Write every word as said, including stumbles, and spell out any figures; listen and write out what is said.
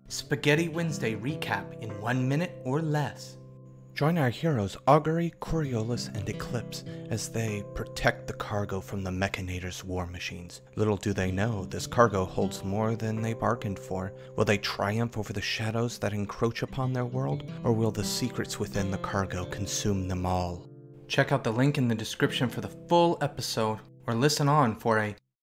Spaghetti Wednesday recap in one minute or less. Join our heroes Augury, Coriolis, and Eclipse as they protect the cargo from the Mechinator's war machines. Little do they know, this cargo holds more than they bargained for. Will they triumph over the shadows that encroach upon their world, or will the secrets within the cargo consume them all? Check out the link in the description for the full episode, or listen on for a